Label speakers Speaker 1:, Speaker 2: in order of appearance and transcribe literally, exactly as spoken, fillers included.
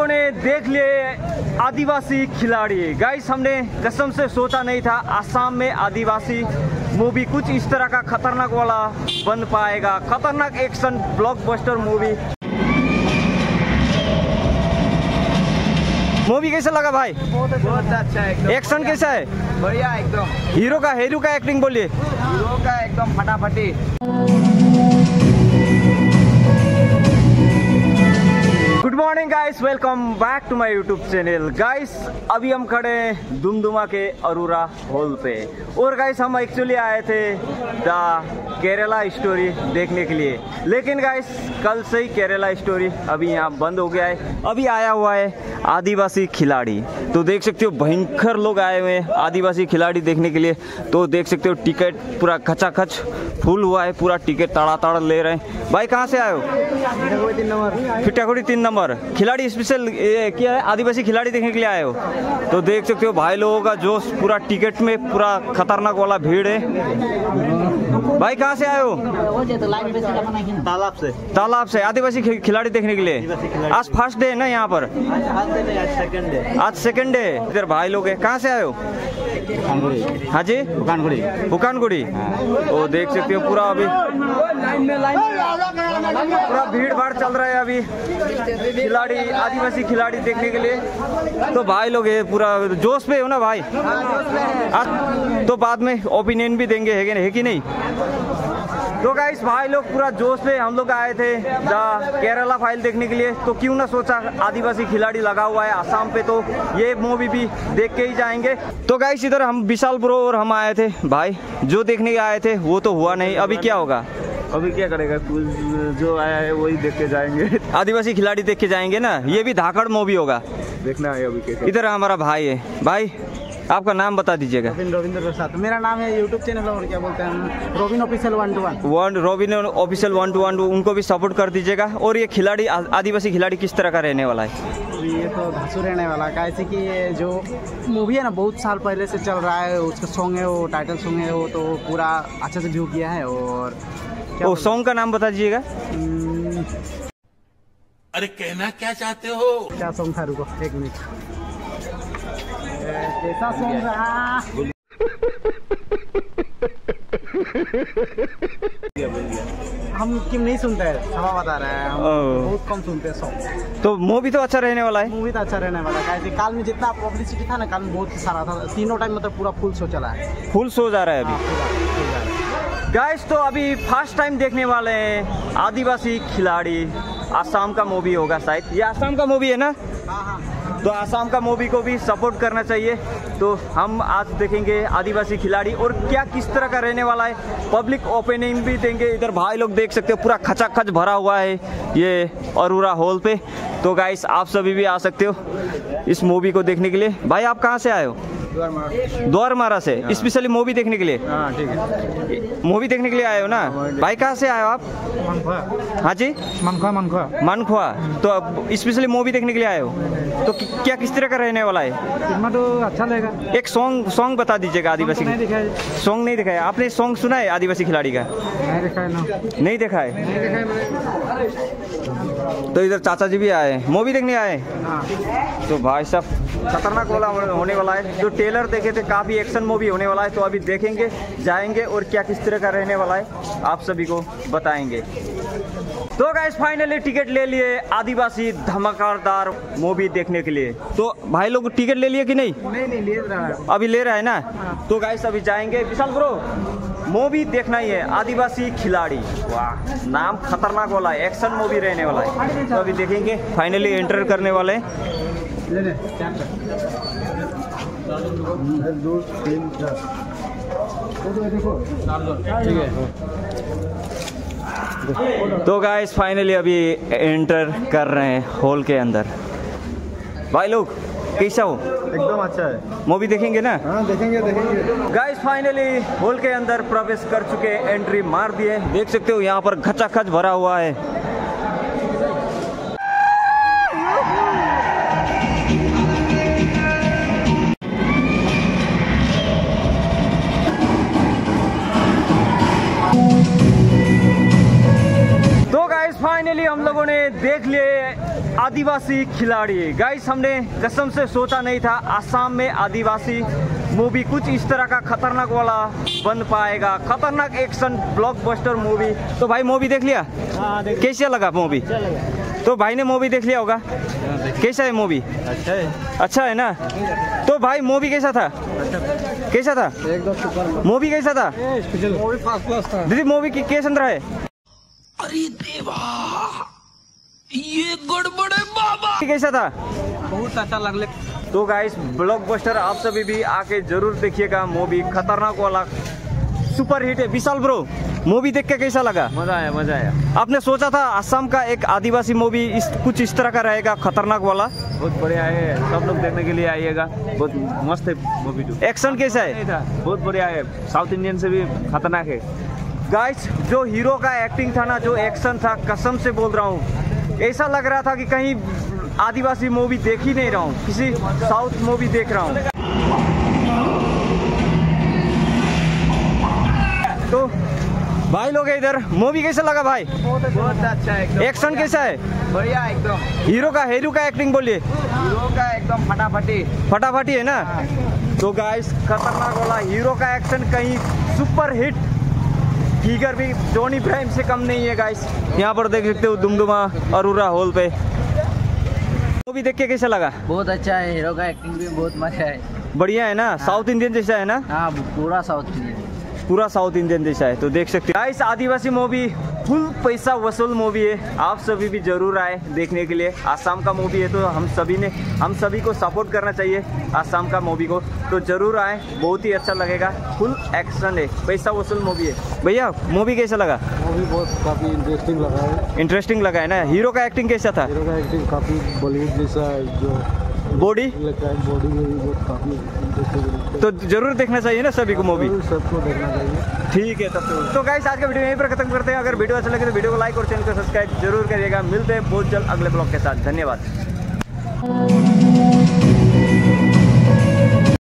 Speaker 1: लोगों ने देख लिए आदिवासी खिलाड़ी। गाइस हमने कसम से सोचा नहीं था आसाम में आदिवासी मूवी कुछ इस तरह का खतरनाक वाला बन पाएगा। खतरनाक एक्शन ब्लॉकबस्टर मूवी। मूवी कैसा लगा भाई?
Speaker 2: बहुत अच्छा है।
Speaker 1: एक्शन कैसा है?
Speaker 2: बढ़िया एकदम।
Speaker 1: हीरो का हीरो का एक्टिंग बोलिए।
Speaker 2: हीरो का एकदम फटाफटी।
Speaker 1: Good morning guys, welcome back to my YouTube channel. Guys अभी हम खड़े हैं दुमदुमा के अरोरा हॉल पे और गाइस हम एक्चुअली आए थे द केरला स्टोरी देखने के लिए, लेकिन गाइस कल से ही केरला स्टोरी अभी यहाँ बंद हो गया है। अभी आया हुआ है आदिवासी खिलाड़ी। तो देख सकते हो भयंकर लोग आए हुए हैं आदिवासी खिलाड़ी देखने के लिए। तो देख सकते हो टिकट पूरा खचाखच फुल हुआ है, पूरा टिकट ताड़ा ताड़ा ले रहे हैं। भाई कहाँ से आए हो?
Speaker 2: तीन नंबर।
Speaker 1: फिटाकुड़ी तीन नंबर खिलाड़ी स्पेशल क्या है, आदिवासी खिलाड़ी देखने के लिए आए हो। तो देख सकते हो भाई लोगों का जोश, पूरा टिकट में पूरा खतरनाक वाला भीड़ है। भाई कहाँ से आए हो?
Speaker 2: तालाब से।
Speaker 1: तालाब से आदिवासी खिलाड़ी देखने के लिए। आज फर्स्ट डे है ना यहाँ पर?
Speaker 2: आज सेकंड डे।
Speaker 1: आज सेकंड डे। इधर भाई लोग है। कहाँ से आए हो? हाँ जी,
Speaker 2: हुकानगुड़ी।
Speaker 1: हुकानगुड़ी। तो देख सकते हो पूरा अभी पूरा भीड़ भाड़ चल रहा है अभी खिलाड़ी आदिवासी खिलाड़ी देखने के लिए। तो भाई लोग ये पूरा जोश पे हो ना भाई? आ, तो बाद में ओपिनियन भी देंगे, है, है कि नहीं? तो गाइस भाई लोग पूरा जोश पे हम लोग आए थे द केरला फाइल देखने के लिए। तो क्यों ना सोचा आदिवासी खिलाड़ी लगा हुआ है आसाम पे, तो ये मूवी भी देख के ही जाएंगे। तो गाइस इधर हम विशाल ब्रो और हम आए थे भाई, जो देखने आए थे वो तो हुआ नहीं। अभी क्या होगा?
Speaker 2: अभी क्या करेगा, जो आया है वही देख के जाएंगे।
Speaker 1: आदिवासी खिलाड़ी देख के जाएंगे ना, ये भी धाकड़ मूवी होगा।
Speaker 2: देखना है अभी कैसे।
Speaker 1: इधर हमारा भाई है। भाई आपका नाम बता दीजिएगा।
Speaker 2: रविंद्र प्रसाद मेरा नाम है। यूट्यूब चैनल और क्या बोलते हैं, Robin official one two one.
Speaker 1: One Robin official one two one, उनको भी सपोर्ट कर दीजिएगा। और ये खिलाड़ी आदिवासी खिलाड़ी किस तरह का रहने वाला है?
Speaker 2: ये तो धांसू रहने वाला है, कैसे कि ये जो मूवी है ना बहुत साल पहले से चल रहा है। उसका सॉन्ग है, वो टाइटल सॉन्ग है, वो तो पूरा अच्छे से व्यू किया है। और
Speaker 1: वो सॉन्ग का नाम बता दीजिएगा।
Speaker 3: अरे कहना क्या चाहते हो?
Speaker 2: क्या सॉन्ग था, रुको एक मिनट। कैसा सॉन्ग रहा? हम क्यों नहीं सुनते हैं, हवा बता रहे हैं, हम बहुत कम सुनते हैं सॉन्ग।
Speaker 1: तो मूवी तो अच्छा रहने वाला है।
Speaker 2: मूवी तो अच्छा रहने वाला है। काल में जितना पब्लिसिटी था ना, काल में बहुत सारा था। तीनों टाइम मतलब पूरा फुल शो चला है।
Speaker 1: फुल शो जा रहा है अभी। गाइस तो अभी फर्स्ट टाइम देखने वाले हैं आदिवासी खिलाड़ी। आसाम का मूवी होगा शायद, ये आसाम का मूवी है ना?
Speaker 2: हाँ हाँ।
Speaker 1: तो आसाम का मूवी को भी सपोर्ट करना चाहिए। तो हम आज देखेंगे आदिवासी खिलाड़ी और क्या किस तरह का रहने वाला है, पब्लिक ओपिनियन भी देंगे। इधर भाई लोग देख सकते हो पूरा खचाखच भरा हुआ है ये अरोरा हॉल पे। तो गाइस आप सभी भी आ सकते हो इस मूवी को देखने के लिए। भाई आप कहाँ से आए हो? द्वारमारा से। स्पेशली मूवी देखने के लिए?
Speaker 2: हाँ ठीक है।
Speaker 1: मूवी देखने के लिए आए हो ना? भाई कहाँ से आए हो आप? हाँ जी,
Speaker 2: मनखुआ। मनखुआ
Speaker 1: मनखुआ। तो स्पेशली मूवी देखने के लिए आए हो? तो क्या किस तरह का रहने वाला है?
Speaker 2: इसमें तो अच्छा लगेगा।
Speaker 1: एक सॉन्ग सॉन्ग बता दीजिएगा आदिवासी।
Speaker 2: नहीं दिखाया।
Speaker 1: सॉन्ग नहीं दिखाया आपने? सॉन्ग सुना है आदिवासी खिलाड़ी का?
Speaker 2: नहीं देखा है ना।
Speaker 1: नहीं देखा है।
Speaker 2: नहीं देखा है।
Speaker 1: तो इधर चाचा जी भी आए, मूवी देखने आए। तो भाई साहब खतरनाक वाला होने वाला है। जो ट्रेलर देखे थे काफी एक्शन मूवी होने वाला है। तो अभी देखेंगे, जाएंगे और क्या किस तरह का रहने वाला है आप सभी को बताएंगे। तो गाइस फाइनली टिकट ले लिए आदिवासी धमाकेदार मूवी देखने के लिए। तो भाई लोग टिकट ले लिए कि नहीं?
Speaker 2: नहीं नहीं ले रहा है,
Speaker 1: अभी ले रहा है ना। तो गाइस अभी जाएंगे। विशाल ब्रो मूवी देखना ही है आदिवासी खिलाड़ी। वाह नाम खतरनाक वाला है, एक्शन मूवी रहने वाला है। तो अभी देखेंगे, फाइनली एंटर करने वाले हैं। तो गाइस फाइनली अभी एंटर कर रहे हैं हॉल के अंदर। भाई लोग कैसा हो?
Speaker 2: एकदम अच्छा है।
Speaker 1: मूवी देखेंगे ना?
Speaker 2: हाँ देखेंगे देखेंगे।
Speaker 1: गाइस फाइनली हॉल के अंदर प्रवेश कर चुके, एंट्री मार दिए। देख सकते हो यहाँ पर खचाखच भरा हुआ है। तो गाइस फाइनली हम लोगों ने देख लिए आदिवासी खिलाड़ी। गाइस हमने कसम से सोचा नहीं था आसाम में आदिवासी मूवी कुछ इस तरह का खतरनाक वाला बन पाएगा। खतरनाक एक्शन ब्लॉकबस्टर मूवी। तो भाई मूवी देख लिया? कैसा लगा मूवी? तो भाई ने मूवी देख लिया होगा, कैसा है मूवी?
Speaker 2: अच्छा है।
Speaker 1: अच्छा है ना? तो भाई मूवी कैसा था? कैसा था?
Speaker 2: एकदम सुपर
Speaker 1: मूवी कैसा था?
Speaker 2: मूवी फर्स्ट क्लास था।
Speaker 1: दीदी मूवी की कैसा रहा है?
Speaker 3: अरे देवा, ये गड़बड़ है बाबा।
Speaker 1: कैसा था?
Speaker 2: बहुत अच्छा लगले।
Speaker 1: तो गाइस ब्लॉकबस्टर आप सभी भी आके जरूर देखिएगा। मूवी खतरनाक वाला सुपर हिट है। विशाल ब्रो मूवी देख के कैसा लगा?
Speaker 2: मजा आया, मजा आया।
Speaker 1: आपने सोचा था आसाम का एक आदिवासी मूवी इस कुछ इस तरह का रहेगा खतरनाक वाला?
Speaker 2: बहुत बढ़िया है, सब लोग देखने के लिए आइएगा। बहुत मस्त है मूवी। तो
Speaker 1: एक्शन कैसा है?
Speaker 2: बहुत बढ़िया है, साउथ इंडियन से भी खतरनाक है।
Speaker 1: गाइस जो हीरो का एक्टिंग था ना, जो एक्शन था, कसम से बोल रहा हूँ ऐसा लग रहा था कि कहीं आदिवासी मूवी देख ही नहीं रहा हूँ, किसी साउथ मूवी देख रहा हूँ। तो भाई लोग इधर मूवी कैसा लगा भाई?
Speaker 2: बहुत अच्छा है।
Speaker 1: एक्शन कैसा है?
Speaker 2: बढ़िया एकदम।
Speaker 1: हीरो का हीरो का एक्टिंग बोलिए।
Speaker 2: हीरो का एकदम फटाफटी
Speaker 1: फटाफटी है ना? तो गाइस खतरनाक वाला हीरो का एक्शन कहीं सुपर हिट। फिगर भी जॉनी इब्राहिम से कम नहीं है गाइस। यहाँ पर देख सकते हो दुमदुमा अरोरा हॉल पे। मूवी देख के कैसा लगा?
Speaker 2: बहुत अच्छा है, हीरो का एक्टिंग भी बहुत मजा है।
Speaker 1: बढ़िया है ना? साउथ इंडियन जैसा है ना?
Speaker 2: हाँ पूरा साउथ इंडियन,
Speaker 1: पूरा साउथ इंडियन जैसा है। तो देख सकते हैं गाइस आदिवासी मूवी फुल पैसा वसूल मूवी है। आप सभी भी जरूर आए देखने के लिए। आसाम का मूवी है तो हम सभी ने हम सभी को सपोर्ट करना चाहिए आसाम का मूवी को। तो जरूर आए, बहुत ही अच्छा लगेगा। फुल एक्शन है, पैसा वसूल मूवी है। भैया मूवी कैसा लगा?
Speaker 2: मूवी बहुत काफी इंटरेस्टिंग लगा है।
Speaker 1: इंटरेस्टिंग लगा है ना? हीरो का एक्टिंग कैसा था?
Speaker 2: हीरो का एक्टिंग काफी बॉलीवुड जैसा जो
Speaker 1: बॉडी
Speaker 2: लगता है, बॉडी में भी बहुत काफी इंटरेस्टिंग।
Speaker 1: तो जरूर देखना चाहिए ना सभी को मूवी।
Speaker 2: सबको देखना चाहिए।
Speaker 1: ठीक है तब तो तो गाइस आज का वीडियो यहीं पर खत्म करते हैं। अगर वीडियो अच्छा लगे तो वीडियो को लाइक और चैनल को सब्सक्राइब जरूर करिएगा। मिलते हैं बहुत जल्द अगले ब्लॉग के साथ। धन्यवाद।